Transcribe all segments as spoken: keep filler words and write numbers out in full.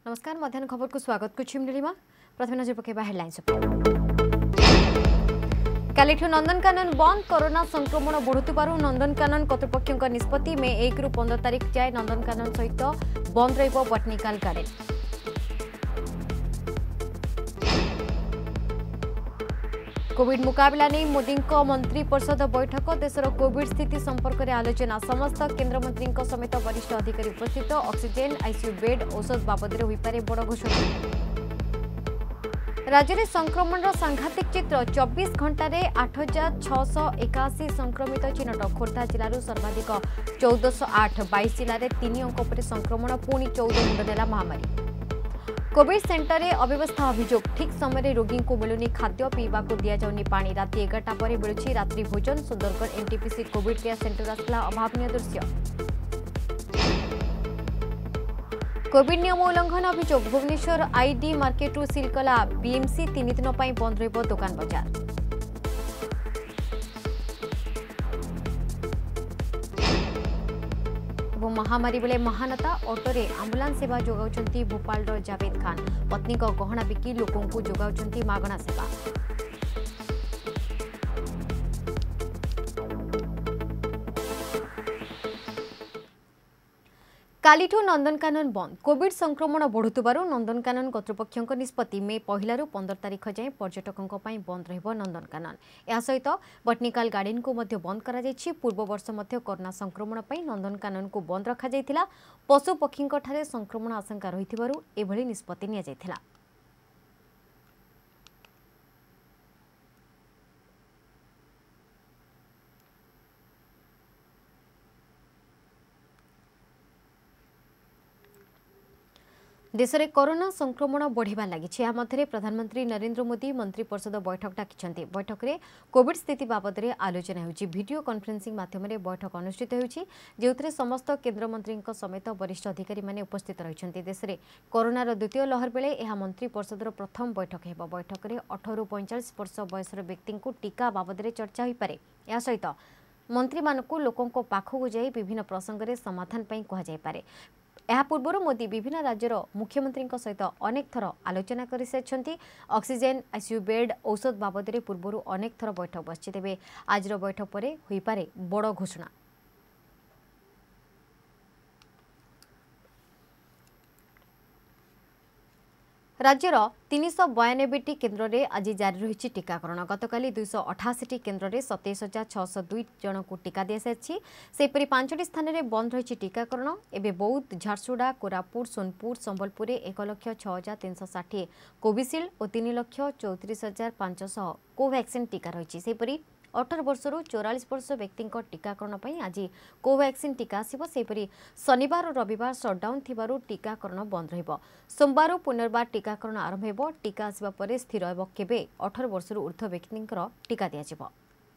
नमस्कार मध्याह्न खबर को स्वागत कुछिमलीमा प्रथम नजर पकेबा हेडलाइंस कालिठू नंदनकानन बंद कोरोना संक्रमण बढ़ुथिबारु नंदनकानन कर्तृपक्षक निष्पत्ति में एक रु पंद्रह तारिख जाए नंदनकानन सहित बंद रहिबो बॉटनिकल गार्डन। कोविड मुकाबला नहीं मोदी मंत्री परिषद बैठक देशर कोविड स्थिति संपर्क में आलोचना समस्त केंद्र मंत्री समेत वरिष्ठ अधिकारी उपस्थित ऑक्सीजन आईसीयू बेड औषध बाबद होईपारे बड़ घोषणा। राज्य में संक्रमण सांघातिक चित्र चौबीस घंटे आठ हजार छःश एकाशी संक्रमित चिन्हट खोर्धा जिलूर सर्वाधिक चौदह आठ बैश जिले में तीन अंक पर संक्रमण पुणी चौदह मुंड नेला महामारी। कोविड सेंटर में अव्यवस्था अभियोग ठीक समय रोगी को मिलूनी खाद्य पीवा को दि जाऊनी पानी राति एगारटा पर मिलूची रात्रि भोजन Sundargarh NTPC covid care centre आसला अभावनीय दृश्य। कोविड नियम उल्लंघन अभियोग भुवनेश्वर आईडी मार्केट सिल कला बीएमसी तीन दिन बंद रहिबो दुकान बाजार। महामारी बेले महानता ऑटोरे आंबुलांस सेवा जोगाउछंती भोपाल जावेद खान पत्नी को गहना बिकी लोकों को जोगाउछंती मागणा सेवा। कालिठू नंदनकानन बंद कोविड संक्रमण बढ़ुथिबारु नंदनकानन कर्तृपक्षक निष्पत्ति में पहला रु पंद्रह तारिख जाए पर्यटकों बंद रहिबो नंदनकानन। या सहित बॉटनिकल गार्डन को मध्य बंद करा जायछि। पूर्व वर्ष मध्य कोरोना संक्रमण पई नंदनकानन को बंद रखा जायथिला। पशु पक्षींक ठारे संक्रमण आशंका रहिथिबारु एभली निष्पत्ति निया जायथिला। देश में कोरोना संक्रमण बढ़िबा लागिछि। या मध्यरे प्रधानमंत्री नरेंद्र मोदी मंत्री परिषद बैठक डाकिछन्ति। बैठक में कोविड स्थिति बाबद में आलोचना होछि। वीडियो कॉन्फ्रेंसिंग माध्यम बैठक अनुष्ठित होछि जेउथरे समस्त केंद्र मंत्री समेत वरिष्ठ अधिकारी माने उपस्थित रहिछन्ति। देश में कोरोनार द्वितीय लहर बेले यह मंत्री परिषदर प्रथम बैठक हेबो। बैठक में अठारह रु पैंतालीस वर्ष बयसर व्यक्ति को टीका बाबद में चर्चा होई पारे। या सहित मंत्री मानकु लोकों को पाखकु जाई विभिन्न प्रसंग में समाधान पई कहा जाय पारे। यह पूर्व मोदी विभिन्न राज्यर मुख्यमंत्री सहित अनेक थर आलोचना कर सारी। ऑक्सीजन आईसीयू बेड औषध बाबद में पूर्व अनेक थर बैठक बसी तेज आज बैठक पर होईपारे बड़ घोषणा। राज्यर तीन सौ बयानबे केन्द्र में आज जारी रही टीकाकरण। गतकाली दुईश अठाशी केन्द्र में सतैश हजार छःश दुई जन को टीका दी सारी। सेपरी पांचटी स्थान में बंद रही टीकाकरण। एवं बौद्ध झारसुगुड़ा कोरापुट सोनपुर संबलपुर एक लक्ष छः हजार तीन सौ षाठी कोविशील्ड और तीन लक्ष चौतीस हजार पांचश कोवैक्सीन टीका रही। अठारह वर्षर चौरालीस वर्ष व्यक्ति टीकाकरण पर आज कोवैक्सीन टीका आसिबो। सेपरी शनिवार और रविवार सटडाउन थिबारु टीकाकरण बंद रहिबो। सोमवार पुनर्बार टीकाकरण आरंभ हेबो। टीका आसिबा परे स्थिर हेबो केबे अठारह वर्षर ऊर्ध्व व्यक्ति टीका दिया जिवो।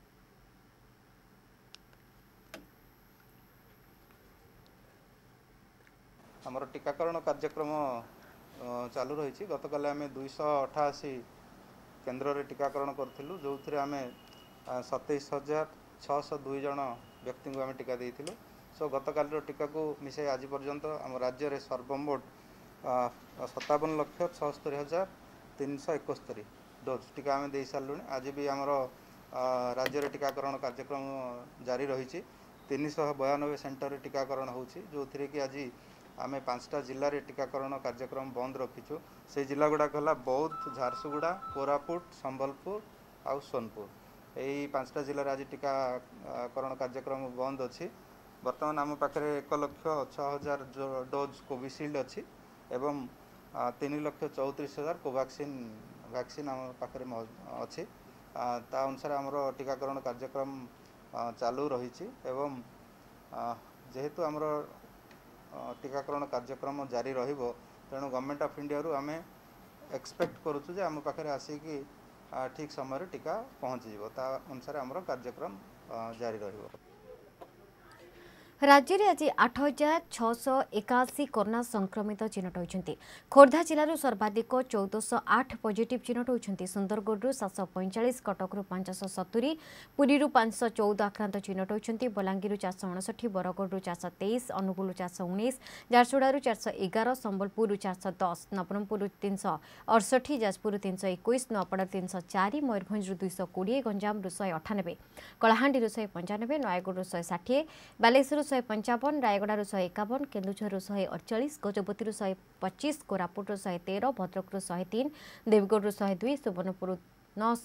हमर टीकाकरण कार्यक्रम चालू रही। गतकाल आम दुईश अठाशी केन्द्र में टीकाकरण करूँ जो थे आम सतैश हजार छःश दुई जन व्यक्ति को आम टीका देइथिलु। सो गतकाल टीका को मिसाई आज पर्यंत आम राज्य में सर्वमोट सत्तावन लक्ष छस्तरी हजार तीन सौ एकस्तरी डोज टीका आम दे सारूँ। आज भी आमर राज्य में टीकाकरण कार्यक्रम जारी रही। तीन सौ बयानबे सेंटर टीकाकरण होची जो थे कि आज आम पांचटा जिले में टीकाकरण कार्यक्रम बंद रखीचु। से जिला गुड़ाक है बौद्ध झारसुगुड़ा कोरापुट संबलपुर आउ सोनपुर। यही पांचटा जिले आज टीकाकरण कार्यक्रम बंद अच्छी। बर्तमान आम पाखे एक लक्ष छः हजार डोज कोविशील्ड अच्छी एवं तीन लक्ष चौतीस हजार कोवैक्सीन वैक्सीन आम पाखे अच्छी। ता अनुसार आमर टीकाकरण कार्यक्रम चालू रही। एवं जेहेतु आमर टीकाकरण कार्यक्रम जारी रहिबो तेणु गवर्नमेंट ऑफ इंडिया रु आमे एक्सपेक्ट करूँ जे आम पाखे आसिकी ठीक समय टीका पहुँच ता अनुसार आमर कार्यक्रम जारी रहिबो। राज्य में आज आठ हजार छःश एकाशी कोरोना संक्रमित चिन्हट होती। खोर्धा जिलूर सर्वाधिक चौदह आठ पॉजिटिव चिन्हट होती। सुंदरगढ़ सात सौ पैंचाश, कटक पांचश सतुरी, पुरी पांच सौ चौदह आक्रांत चिन्हट होती। बलांगीर चार सौ अणसठ, बरगढ़ चार सौ तेईस, अनुगुल चार सौ उन्नीस, झारसुगुड़ा चार सौ एगार, संबलपुर चार सौ दस, नवरंगपुर तीन सौ अड़सठ, जाजपुर तीन सौ एक, नुआपड़ा तीन सौ चार, मयूरभंज दुई सौ कोड़े, गंजाम शहे अठानबे, कलाहांडी शहे पंचानबे, नयगढ़ शहे षाठी, बालेश्वर शहे पंचावन, रायगड़ा शहे एकावन, केन्दुझर शहे अड़चाश, गजपति शहे पचीस, कोरापुट शहे तेरह, भद्रक शहे तीन, देवगढ़ शहे दुई, सुवर्णपुर नौश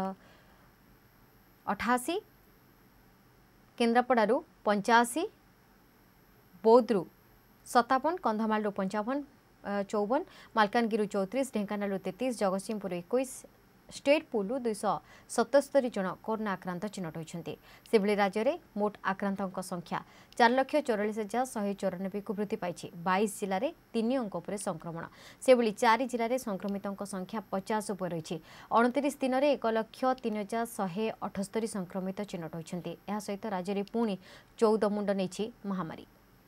अठाशी, केन्द्रापड़ू पंचाशी, बौद्रु सतावन, कंधमाल पंचावन चौवन, मालकानगिरी चौतीस, ढेंकानाल तेतीस, जगतसिंहपुर इक्कीस, स्टेट पुलू दुई सौ सतस्तरी जन कोरोना आक्रांत चिन्हट होती। सेभଳି राज्य में मोट आक्रांतों संख्या चार लक्ष चौरालीस हजार शहे चौरानबे को वृद्धि पाई। बाईस जिले में तीन अंक पर संक्रमण, सेभଳି चार जिले में संक्रमितों संख्या पचास उपर रही। अणतीस दिन में एक लक्ष तीन हजार शहे अठस्तरी संक्रमित चिन्हट होती। यह सहित राज्य में पुणी चौदह मुंड नहीं महामारी।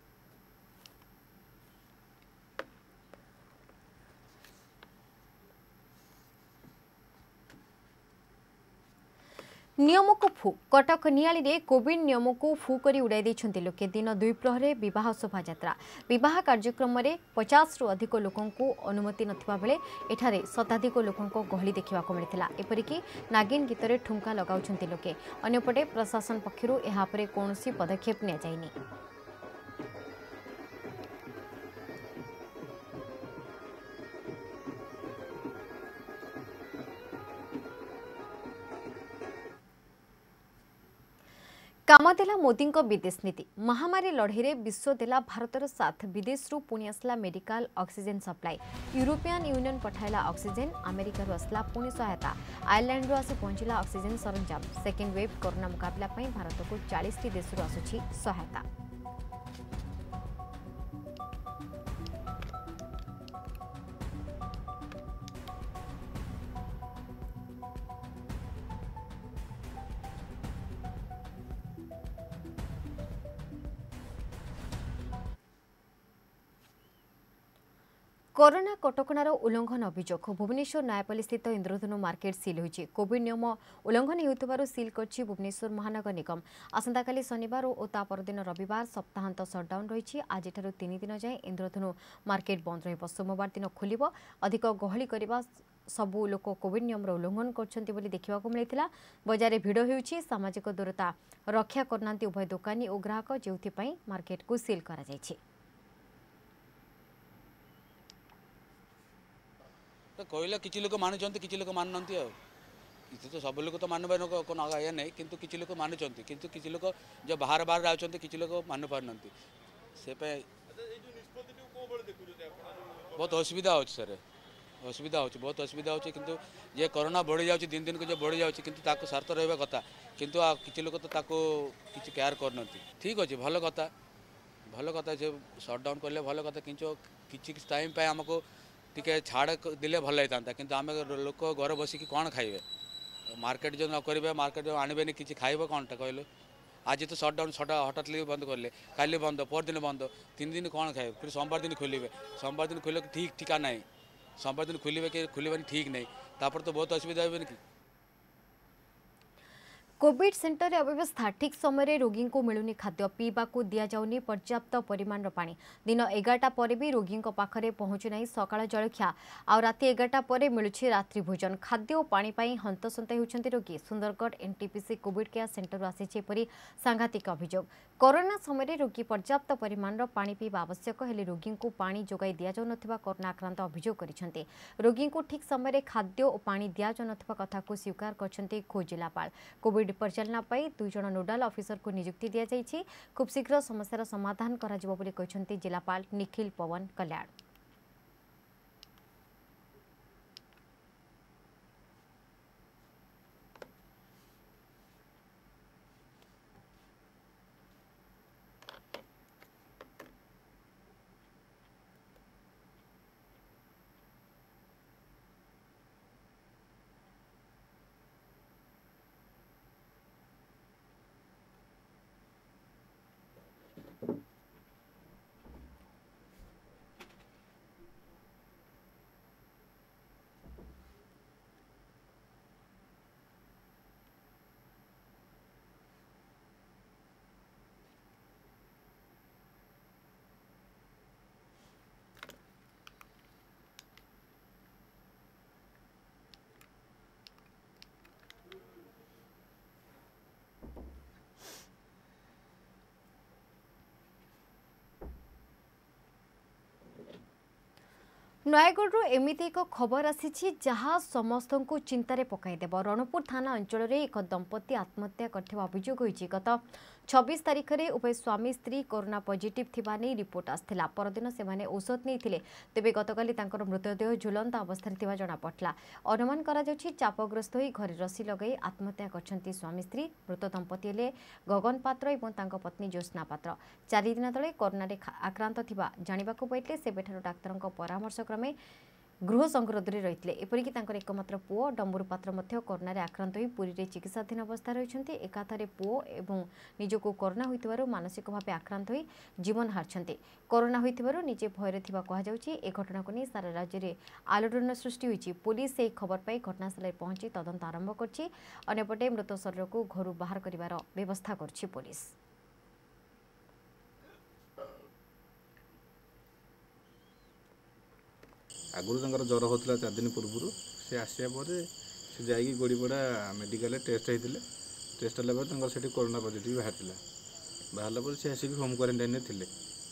नियम को फू कटक नियाली रे कोविड नियम को फू करी उड़ाई देछन्ति लोके। दिन दुई प्रहरे विवाह शोभा यात्रा विवाह कार्यक्रम में पचास रु अधिक लोकों को अनुमति नथिबा बेले एठारे शताधिक लोकों को गहली देखा मिलता। एपरिकी नागिन गीत रे ठुंका लगाउछन्ति लोके। अन्यपटे प्रशासन पक्षरु एहा परे कोनोसी पदक्षेप निया जायनि। काम देला मोदी विदेश नीति। महामारी लड़े विश्व देला भारतर साथ। विदेश रु पुणी आसला medical oxygen supply. European Union पठाइला ऑक्सीजन। अमेरिका आसला पुणी सहायता। आयरलैंड आसी पहुंचला ऑक्सीजन सरंजाम। सेकेंड वेव कोरोना मुकाबला भारत को चालीस टी देश आसुछि सहायता। कोरोना कटकणार उल्लंघन अभियोग। भुवनेश्वर नयापल्ली स्थित इंद्रधनु मार्केट सील होइछि। कोविड नियम उल्लंघन हेउथिबारु सील करछि भुवनेश्वर महानगर निगम। आसंताकाली शनिवार और ता परदिन रविवार सप्ताहांत सटडाउन रहिछि। आजिठारु तीन दिन जाए इंद्रधनु मार्केट बंद रहिब। सोमवार दिन खोलिब। अधिक गहली करबा सबु लोक कोविड नियम उल्लंघन करछन्ति बोली देखिबाकु मिलिथिला। बजारे भिड़ हेउछि। सामाजिक दूरता रक्षा करनांती उभय दुकानी और ग्राहक, जेउथि पई मार्केट को सील करा जायछि। तो कहला किसी लोग मानुंट किसी लोग मानुना किसी तो सब लोग तो मानवार ये नहीं किंतु किसी लोग मानुंट किंतु किसी लोग जो बाहर बाहर आउट किसी लोग मानु पार से बहुत असुविधा हो सर असुविधा हो बहुत असुविधा हो किंतु ये कोरोना बढ़ी जाऊँ दिन दिन को जो बढ़ी जाऊँ किंतु ताको स्वार्थ रहा कथा किंतु किसी लोग तो ताको किसी केयर करना ठीक अच्छे भल कथा भल कथा जो सटडाउन कले भल कथा किंतु किसी टाइम पे आमको टिके छाड़ दिले भल होता कि आम लोक घर बसिक कौन खाइबे मार्केट जो न करेंगे मार्केट जो आणबे किसी खाइब कौन टा कहलो आज तो सटडाउन सटा हठात बंद कले काली बंद पर दिन बंद तीन दिन कौन खाए फिर सोमवार दिन खोलेंगे सोमवार दिन खोल ठीक ठिका ना सोमवार दिन खोलेंगे कि खोलें ठीक नहीं तापर तो बहुत असुविधा हो कि कोविड सेंटर अव्यवस्था ठीक समय रोगी को मिलूनी खाद्य पीवा को दि जाऊनी पर्याप्त परिमाण पानी। दिन एगारटा पर भी रोगी पाखरे पहुँचुना सकाळ जलखिया आ राति एगारटा पर मिलुछि रात्रि भोजन। खाद्य और पानी पाई हंतसंत होउछन्ति रोगी। Sundargarh NTPC covid care centre आसीछि एपरि सांघातिक अभियोग। कोरोना समय रोगी पर्याप्त परिमाण पानी पीवा आवश्यक हेले रोगी को पानी जोगाई दि जाउ नथिबा कोरोना आक्रांत अभियोग करिसेंति। रोगी को ठीक समय खाद्य और पानी दि जाउ नथिबा कथा को स्वीकार करछन्ति खोज जिलापाल। कोविड परिचालना पाई दुई जन नोडाल ऑफिसर को नियुक्ति दिया जाइछि। खूब शीघ्र समस्यार समाधान करा जिवो बोली कहछन्ति जिलापाल निखिल पवन कल्याण। नयगढ़ एमती एक खबर आसी जहाँ समस्त को चिंतार पकईदेव। रणपुर थाना अंचल एक दंपति आत्महत्या करथिबा अभियोग होईछि। गत छब्बीस तारीख में उभय स्वामी स्त्री कोरोना पॉजिटिव थिबा नै रिपोर्ट आस्थिला। परदिन सेमाने औषध नहीं तेबे गतकाली तांकर मृतदेह झुलंता अवस्था थिबा जणा पड़ला। अनुमान करा जाउछि चापग्रस्त होई घरे रसी लगाई आत्महत्या करछन्ती स्वामी स्त्री। मृत दंपति हेले गगन पात्र एवं तांकर पत्नी ज्योत्स्ना पात्र। चारि दिन तले कोरोना रे आक्रांत थिबा जानिबाकु पाइले सेबेठारु डाक्तरक परामर्श क्रमे गृह संगरोधରେ ରହିଥିଲେ। एपरिक तांकर एकमात्र पुओ डम्बरू पात्र मध्य कोरोना रे आक्रांत होई पुरी रे चिकित्साधीन अवस्था रहिछन्ती। एकाथरे पुओ एवं निजको कोरोना होइतिबारु मानसिक भावे आक्रांत होई जीवन हारछन्ती। कोरोना होइतिबारु निजे भयरे थिबा कहा जाउछि। ए घटनाको नै सारा राज्य रे आलोड़न सृष्टि होइछि। पुलिस एही खबर पाई घटनास्थल पहुंची तदंत आरंभ करछि। अन्यपटे मृत शरीर को घरु बाहर करिवार व्यवस्था करछि पुलिस। आगुरी तांकर ज्वर होता चार दिन पूर्व से आसिया पर से जाइए गोड़ीपड़ा मेडिकल टेस्ट होते टेस्ट होगा से कोरोना पॉजिटिव बाहर बाहर पर से आसिक होम क्वारंटाइन थे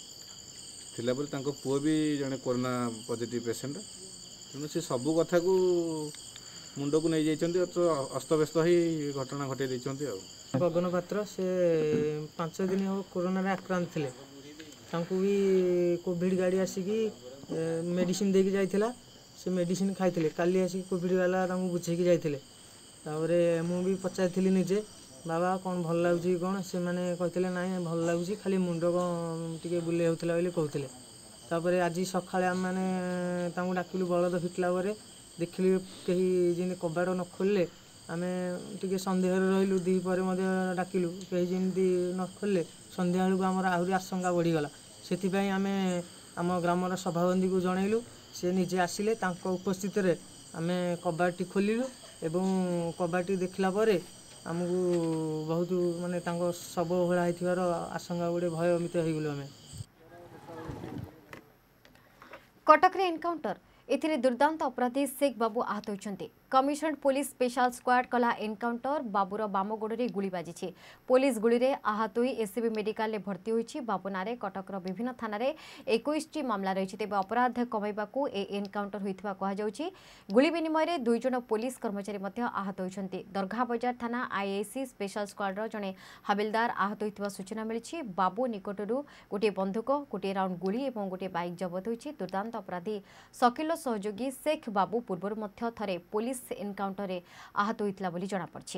पुओ भी जड़े कोरोना पॉजिटिव पेसेंट तेणु से सबू कथा को मुंड को नहीं जाइए तो अस्तव्यस्त हो घटना घटे देते। गगन पात्र से पांच दिन हम कोरोना आक्रांत थे भी कोविड गाड़ी आसिकी मेडिसिन देके जाइथिला से मेडिसिन खाइथिले काली आसी कोविड वाला तांको बुझेकी जाइथिले तापरे मु भी पचाइथिली निजे बाबा कौन भल लागुची कौन से माने कहथिले नाइ भल लागुची खाली मुंड को टिके बुले होतला बोली कहथिले। तापरे आज सखाळे हम माने तांको डाकिलु बलद फिटला परे देखिलु केही जिने कबाड़ न खोलले आमे टिके संदेह रहिलु दी परे मध्ये डाकिलु केही जिंदी न खोलले संध्या बेलू हमर आहुरी आशंका बढ़ी गला। सेति पई आमे आम ग्रामर सभाबंदी को जनइलु से निजे आसिले तांको उपस्थित रे आमे कबाटी खोलिलु एवं कबाटी देखला परे आमको बहुत माने तांको सब भला हिथिबार आशंका गुडे भयमित हो गलु। आमे कटक रे एनकाउंटर एथिरे दुर्दांत अपराधी शेख बाबू आहत होइछन्ते। कमिशनड पुलिस स्पेशल स्क्वाड कला एनकाउंटर बाबूर बामगोड़े गुली बाजी पुलिस गुली रे आहत होई एससीबी मेडिकल रे भर्ती होइछि। बाबू नारे कटकर विभिन्न थाना रे इक्कीस टी मामला रहिछि। तेबे अपराध कमाइबाकू ए एनकाउंटर होइथिबा कहा जाउछि। गुली विनिमय रे दुई जन पुलिस कर्मचारी मध्ये आहत होइछन्ते। दरघा बाजार थाना आईआईसी स्पेशल स्क्वाड रो जने हविलदार आहत होइथिबा सूचना मिलिछि। बाबू निकटरू गोटे बंदूक गोटे राउंड गुली एवं गोटे बाइक जब्त होइछि। दुर्दांत अपराधी शकील सहयोगी शेख बाबू पूर्व मध्य थरे पुलिस एनकाउंटर रे आहत होइतला बोली जणा पड़छि।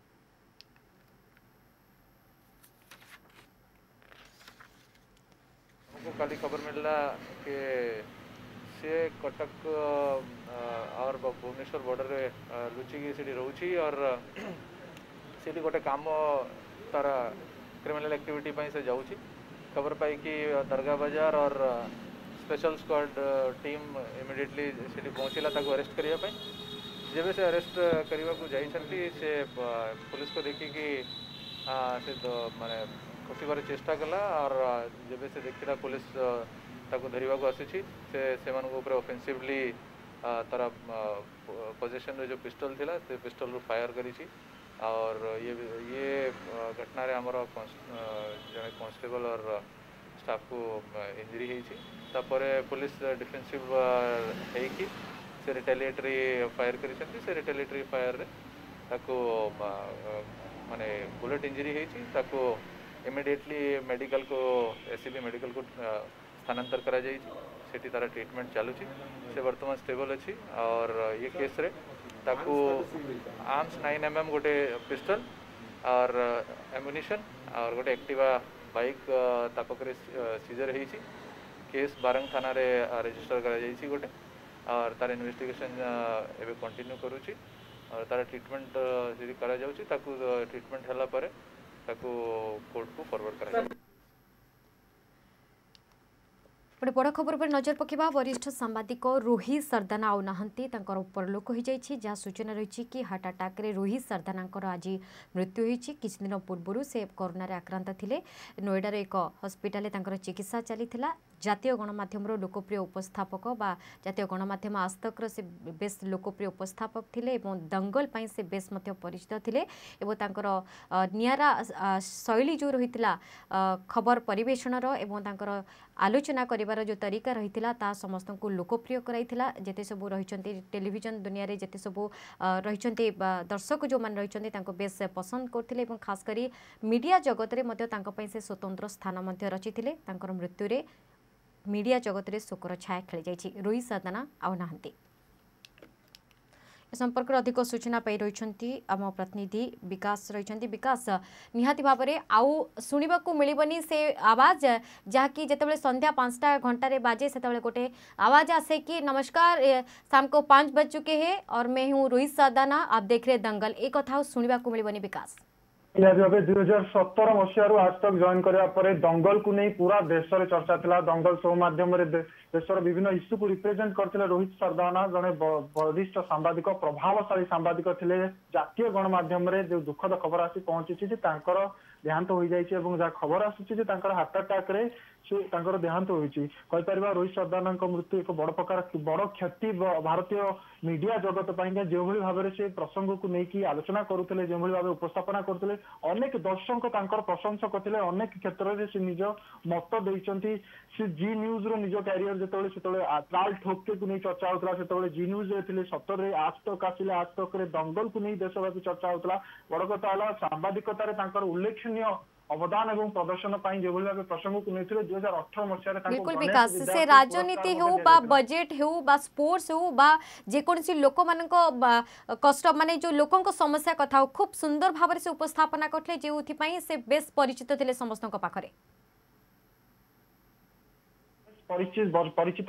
हमको काली खबर मिलला कि से कटक और भुवनेश्वर बॉर्डर रे लुचिकी सेठी रहउछि और सेठी गोटे काम तार क्रिमिनल एक्टिविटी पई से जाउछि। खबर पाई कि दरगाह बाजार और स्पेशल स्क्वाड टीम इमिडिएटली सेठी पहुंचला ताको अरेस्ट करिया पई। जब से अरेस्ट करने को जाइछन्ती से पुलिस को देखी कि से तो माने खसिबार चेष्टा कला और जब से देखिला पुलिस ताको धरिबा को आसी से सेमान को ऊपर ऑफेंसिवली तारा पोजीशन रे जो पिस्टल थिला से पिस्टल रो फायर करी छी और ये ये घटना रे हमर जने कांस्टेबल और स्टाफ को इंजरी हेई छी। तापरे पुलिस डिफेंसिव हेई की से रिटेलिएटरी फायर करिसेंती से रिटेलिएटरी फायर रे ताको माने बुलेट इंजरी हेची ताको इमिडिएटली मेडिकल को एससीबी मेडिकल को स्थानांतर करा जाई सेठी तारा ट्रीटमेंट चालू छी। से वर्तमान स्टेबल अछि और ये केस रे ताको आर्म्स नाइन एम एम गोटे पिस्टल और एम्युनिशन और गोटे एक्टिवा बाइक तापकरे सीजर हेची। केस बारंग थाना रे रजिस्टर करा जाई छी गोटे और तार इन्वेस्टिगेशन एबे कंटिन्यू करूची और तार ट्रीटमेंट यदि करा जाउची ताकू ट्रीटमेंट हला परे ताकू कोर्ट को फॉरवर्ड करा जाउची। बड़ खबर पर नजर पकेबा। वरिष्ठ सांबादिक रोहित सरदाना आउ नाहंती तांकर परलोक हो जाइछि। जहाँ सूचना रही कि हार्ट अटैक रे रोहित सरदानांकर आज मृत्यु होइछि। किछ दिन पूर्व से कोरोना रे आक्रांत थिले। नोएडा रे एक हॉस्पिटल तांकर चिकित्सा चलीथिला। जातीय गणमाध्यम लोकप्रिय उपस्थापक बा जातीय गणमाध्यम आजतक से बेस लोकप्रिय उपस्थापक थिले एवं दंगल पाई से बेस मध्य परिचित थिले एवं तांकर नियारा शैली जो रहितला खबर परिवेषणर एवं तांकर आलोचना करिवार कहबार जो तरीका रही ता समस्त को लोकप्रिय कराइथिला जेते सब रही टेलीविजन दुनिया रे जेते सब रही दर्शक जो मान रही बेस पसंद करथिले एवं खास करी मीडिया जगत रे मध्य तांको पई से स्वतंत्र स्थान मध्य रचिथिले तांकर मृत्यु रे मीडिया जगत रे शोकर छाया खेली जाइछि रोहित सरदाना आउ नाहंती संपर्क अधिक सूचना पाई रही आम प्रतिनिधि विकास रही विकास निहाती भाव में आउ शुणा मिलबनी से आवाज जहाँकि जितेबाला संध्या पांचटा घंटे बाजे से गोटे आवाज आसे कि नमस्कार शाम को पाँच बज चुके हैं और मैं हूँ रोहित सरदाना आप देख रहे दंगल एक कथा शुणा मिलबनी विकास भावे दुई हजार सतर मसीह आज तक जॉइन कराया दंगल को नहीं पूरा देश में चर्चा था दंगल शो मध्यम देशर विभिन्न इश्यू को रिप्रेजेंट करते रोहित सरदाना जड़े वरिष्ठ सांबादिक प्रभावशाली सांबादिक थे जातीय गणमाध्यम जो दुखद खबर आसी पहुंची देहांत हो जाए खबर आसूची हार्ट अटैक रे देहांत होपर रोहित सरदाना मृत्यु एक बड़ प्रकार बड़ क्षति भारतीय मीडिया जगत जो भाव में से प्रसंग को लेकिन आलोचना करुले जो भाव उपस्थापना करते अनेक दर्शक प्रशंसक थे अनेक क्षेत्र में से निज मत देते से जी न्यूज रो निज क्यारियर जो ट्राल ठोके को नहीं चर्चा होता से जी न्यूज थे सतर में आज तक आसिले आज तक दंगल को नहीं देशव्यापी चर्चा होता बड़ कथा सांबादिकतार उल्लेखनीय अवदान एवं प्रदर्शन जो भाव प्रसंग को नहीं दुई हजार अठर मसीह बिल्कुल विकास से राजनीति हो बा बजेट हो बा स्पोर्ट्स हो बा जेकोसी लोक मान कष्ट माने जो लोकों समस्या कथा हो खूब सुंदर भाव से उपस्थापना करते जो से बेस परिचित थे समस्त पाखरे परिचित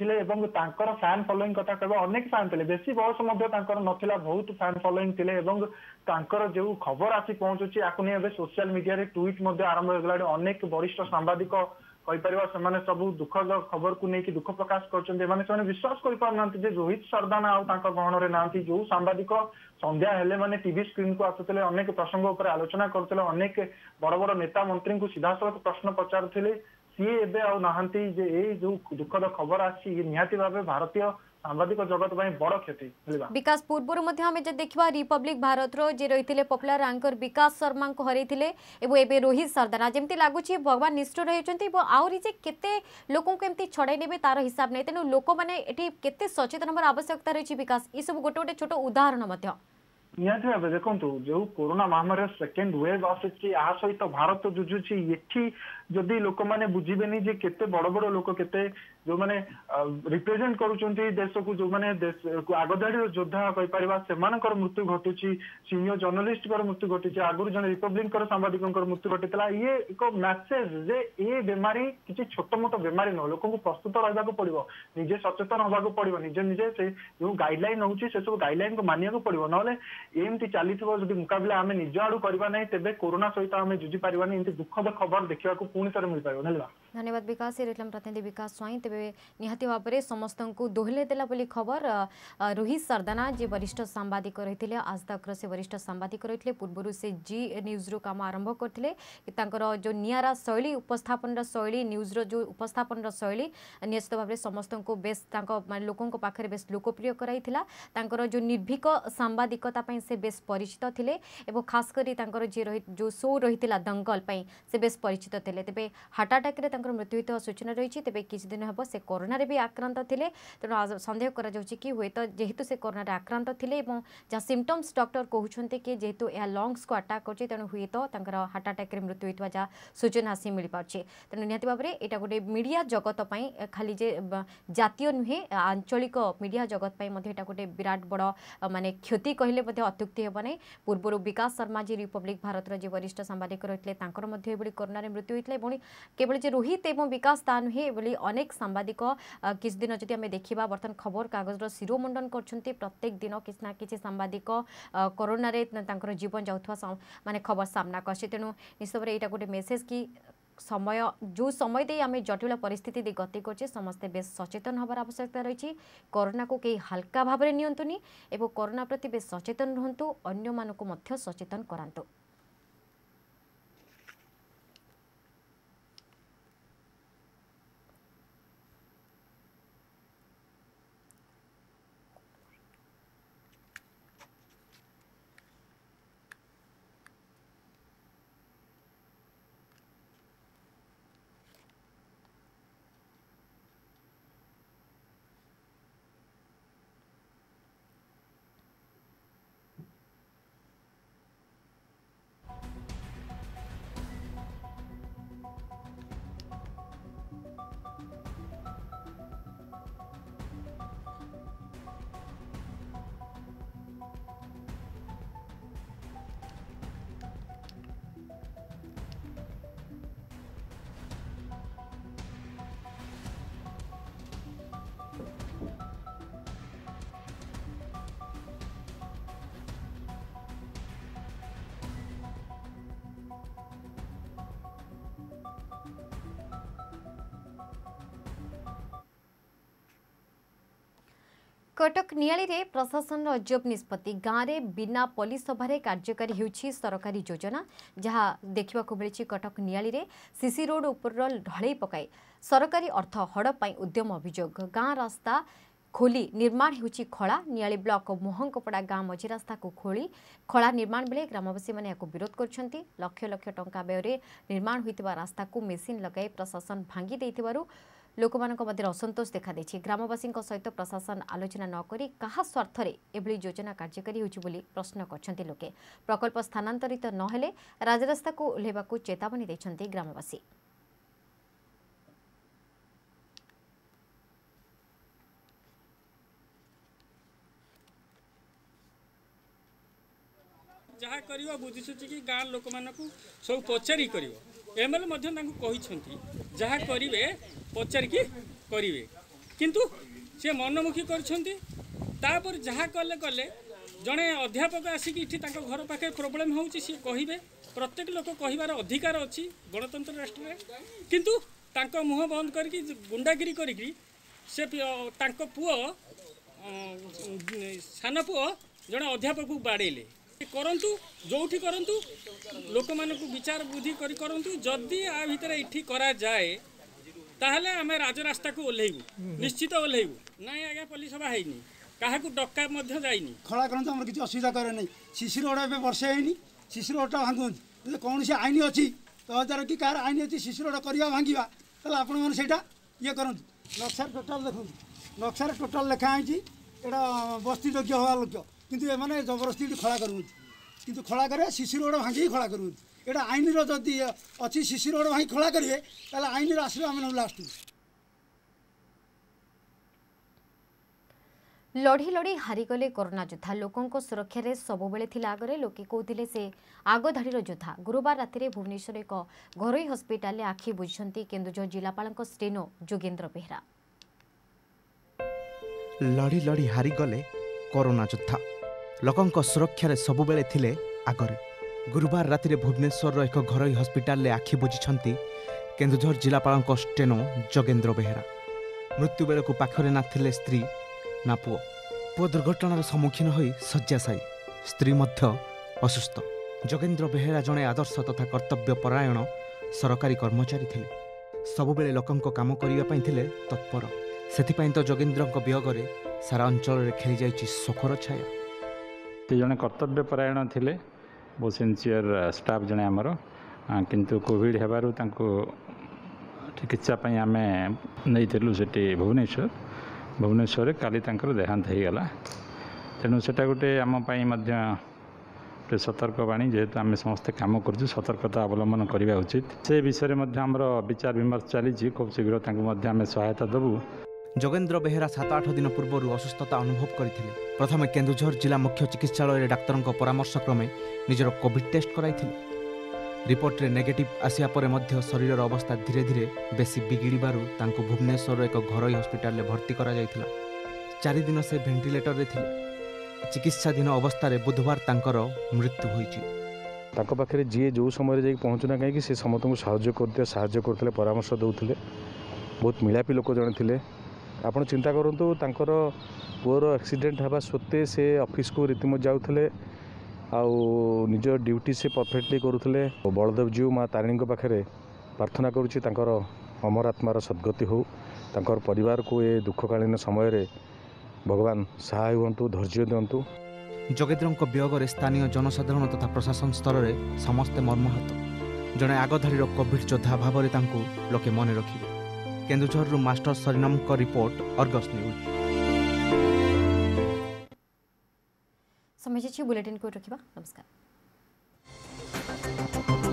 फैन फॉलोइंग कथा कहबा अनेक फैन थे बेसी बयस नथिला बहुत फैन फॉलोइंग थे जो खबर आसी पहुंचुची या नहीं सोशल मीडिया ट्वीट आरंभ हो अनेक वरिष्ठ सांबादिक कहीपर सब दुखद खबर को लेकिन दुख प्रकाश कर विश्वास कर रोहित सरदाना आउ गहन में ना जो सांबादिक संध्या हेले माने टीवी स्क्रीन को आसुले अनेक प्रसंग उपर आलोचना करते अनेक बड़ बड़ नेता मंत्री को सीधासख प्रश्न पचारुले सी एबे आउ नाहंती जे ए जो दुखद खबर आसी निहाती भावे भारतीय सांबादिक जगत बड़ क्षति विकास पूर्व देखा रिपब्लिक भारत जे रही पॉपुलर एंकर विकास शर्मा को हरैथिले एवं एबे रोहित सरदाना जमती लगुच भगवान निष्ठुर होती आहरी जे केते लोकों को एमती छड़ाई नेबे तार हिसाब नहीं तेणु लोक मैंने केते सचेतन होबार आवश्यकता रही विकास ये सब गोटे गोटे छोट उदाहरण निहाती भाव देखो जो कोरोना महामारी सेकेंड वेव आसी आ सहित भारत जुझुची ये जदि लोक मैंने बुझेनि जे केते बड़ बड़ लोक केते जो मैंने रिप्रेजेंट करुचंती देश को जो मैंने आगधाड़ी योद्धा कहीपर से मृत्यु घटुची सीनियर जर्नलिस्ट मृत्यु घटी आगुरी जन रिपब्लिक सांबादिक मृत्यु घटी ये एक मैसेज जे ये बेमारी किसी छोट मोट बेमारी न लोक प्रस्तुत रहा पड़ो निजे सचेतन होगा पड़ो निजे निजे से जो गाइडलाइन होची से सब गाइडलाइन को मानिया पड़ो ना एमती चली मुकाबला आम निज आड़ू करवा ना तेज कोरोना सहित आम जुझी पार्बानी एमती दुखद खबर देखा पुणी थे मिल पार ना धन्यवाद विकास प्रतिनिधि विकास स्वाई तेज निहाती भाव में समस्त को दोहले देला बोली खबर रोहित सरदाना जी वरिष्ठ सांबादिक रही आज तक से वरिष्ठ सांबादिक रही पूर्व से जी न्यूज रो काम आरंभ करते जो नियारा शैली उपस्थापन शैली न्यूज रो जो उपस्थापन शैली निश्चित भाव में समस्त को बेस लोकों पाखे बेस लोकप्रिय कराइला जो निर्भीक सांबादिकता से बेस परिचित थे और खास कर जी रही जो शो रही दंगल से बेस परिचित थे तेज हार्ट अटैक मृत्यु होता सूचना रही तेज किसी दिन हम से कोरोना भी आक्रांत थे तेणु सन्देह कर कि हुए तो जेहेतु से कोरोना आक्रांत थे जहाँ सिम्पटम्स डॉक्टर कहते कि जेहेतु यह लंग्स को अटैक कर तेणु हुए तो हार्ट अटैक मृत्यु होता जहाँ सूचना आसी मिल पारे तेणु निहाती भाव में यहाँ गोटे मीडिया जगत खाली जे जातीय नुहे आंचलिक मीडिया जगत यहाँ गोटे विराट बड़ माने क्षति कहले अत्युक्ति हेब नहीं पूर्व विकास शर्मा जी रिपब्लिक भारत जो वरिष्ठ सांबादिक रही कोरोना मृत्यु होता है केवल जे रोहित और विकास ता नुहे अनेक सांबादिक किस दिन जदि आम देखा बर्तमान खबर कागज शिरोमुंडन कर प्रत्येक दिन किसी ना कि सांबादिक कोरोना जीवन जाऊा माने खबर सामना कर तेणु निश्चित भाव यहाँ गोटे मेसेज कि समय जो समय दे आम जटिल परिस्थिति दे गति करछे समस्ते बेस सचेतन हबार आवश्यकता रही कोरोना को कई हल्का भाव में नियंतुनी एवं कोरोना प्रति बेस सचेतन रुहतु अन्य मानकु मध्य सचेतन करांतु। कटक नियाली प्रशासन अजब निष्पत्ति गाँव में बिना पल्ली सभा कार्यकारी होउछि सरकारी योजना जहाँ देखा मिली कटक नियाली सीसी रोड उपर ढलई पकाई सरकारी अर्थ हड़प उद्यम अभियोग गाँ रास्ता खोली निर्माण होउछि खला नियाली ब्लॉक मोहंकपड़ा गाँ मझी रास्ता को खोली खला निर्माण बेले ग्रामवासी मैंने विरोध करछंती लक्ष लक्ष टंका व्यय निर्माण होइतिबा रास्ता को मेसिन लगाई प्रशासन भांगी देइतिबारु लोकमानक मध्य असंतोष देखा देछि ग्रामवासी सहित प्रशासन आलोचना न करी कहा स्वार्थ एभली योजना कार्यकारी होउछि बोली प्रश्न करछंती लोके प्रकल्प स्थानांतरित न हेले राजरास्ता को ओह्लेबाकू चेतावनी दैछंती ग्रामवासी। जहाँ कर बुझीसुची कि गाँ लोक मानक सब पचारि कर एमएलए जहाँ करेंगे पचारिकी करेंगे किंतु सी मनमुखी कर जहाँ कले कले जड़े अध्यापक आसिक घर पाखे प्रोब्लेम हो कहे प्रत्येक लोक कहबार अधिकार अच्छी गणतंत्र राष्ट्र में किंतु तांको मुह बंद करके गुंडागिरी करी से पुओ सान पुओ जड़े अध्यापक को बाड़ेले करंतु जोठी करंतु लोक मानक विचार बुद्धि करी करंतु जदि आ भितर इठी करा जाए ताहले आमे राजरास्ता को ओल्हेबु निश्चित ओल्हेबु नाही आगे पुलिस सभा हैनी काहा को डक्का मध्य जाइनी खला करंतु हमर किछि असुविधा करे नै शिशिर रोड पे वर्षे हैनी शिशिर रोड भांगु जे कोन से आईनी अछि तो हजार की कार आईनी अछि शिशिर रोड करिया भांगीबा तले आपण मन सेटा ये करंतु नक्शा टोटल देखु नक्शा टोटल लेखा आइछि एडा बस्ती योग्य होवा लोक किंतु ए माने जबरदस्ती खला करू किंतु खला करे शिशु रोड भांगी खला करू एटा आईन रो जदि अछि शिशु रोड भांगी खला करिवे ताले आईन रो आसले हम लास्ट लड़ी लड़ी हारिगले कोरोना योद्धा लोकों सुरक्षा रे सब बेले थिला आगरे लोके कहते से आग धाड़ीर योद्धा गुरुवार राति भुवनेश्वर एक घरोई हस्पिटाल आखि बुझिछंती केन्दुझर जिलापाल स्टेनो जोगेन्द्र बेहरा। लड़ी लड़ी हारिगले कोरोना योद्धा लोकों सुरक्षा रे सब बेले थिले आगरे गुरुवार राति भुवनेश्वर एक घरोई हस्पिटाल आखि बुझिछंती केन्दुझर जिलापाल स्टेनो जोगेन्द्र बेहरा। मृत्यु बेलू पाखरे नाथिले स्त्री ना पुओ पुओ दुर्घटनार सम्मुखीन होई शय्याशायी स्त्री मध्य असुस्थ। जोगेन्द्र बेहेरा जड़े आदर्श तथा कर्तव्यपरायण सरकारी कर्मचारी थिले सबुबेले लोकंको काम करिया थिले तत्पर सेथिपाई तो जोगेन्द्रଙ୍କ वियोगरे सारा अंचल रे खेली जाइछि शोकर छाया। ते जने कर्तव्यपरायण थिले बहुत सिंसियर स्टाफ जने हमर किंतु कोविड हेबारु तांको चिकित्सा पई आमे नै थिलु सेठी भुवनेश्वर भुवनेश्वर काली तांकर देहांत हो गला तेणु सेटा गोटे आम गोटे सतर्कवाणी जेहेतु आम समस्ते कम कर सतर्कता अवलंबन करने उचित से विषय में आमर विचार विमर्श चली खूब शीघ्र आम सहायता देवु। जोगेन्द्र बेहेरा सात आठ दिन पूर्व असुस्थता अनुभव करथिले प्रथम केन्दुझर जिला मुख्य चिकित्सालय डाक्तर परामर्श क्रमे निजर कोविड टेस्ट कराइथिले रिपोर्ट रे नेगेटिव आसिया परे मध्य शरीर अवस्था धीरे धीरे बेसी बिगिड़बारु तांको भुवनेश्वर एक घरोई हस्पिटाल भर्ती करा जायथिला। चारि दिन से वेंटिलेटर रे थिले चिकित्साधीन अवस्था रे बुधवार तांकर मृत्यु होईछि। ताको पाखरे जे जो समय रे पहुंचना कहीं से समस्त को सहाय्य करते सहाय्य करते परामर्श दउथिले बहुत मिलापी लोक जण थिले। आपण चिंता करंतु तांकर पुअर एक्सीडेंट हवा सत्ते से ऑफिस को रीतिमत जाउथिले आउ निज ड्यूटी से परफेक्टली करुले। बलदेव जीव माँ तारिणी पाखे प्रार्थना करुच्ची तांकर अमर आत्मार सद्गति हो तांकर परिवार को ये दुखकालीन समय रे भगवान सहाय हुंतु धैर्य दिंतु। जोगेन्द्र वियोगरे स्थानीय जनसाधारण तथा प्रशासन स्तर में समस्ते मर्माहत जड़े आगधाड़ी कोविड योद्धा भाव में लोके मन रखिए। केन्दुझर मास्टर सरिनम को रिपोर्ट अर्गस न्यूज। समय बुलेटिन को रखिबा नमस्कार।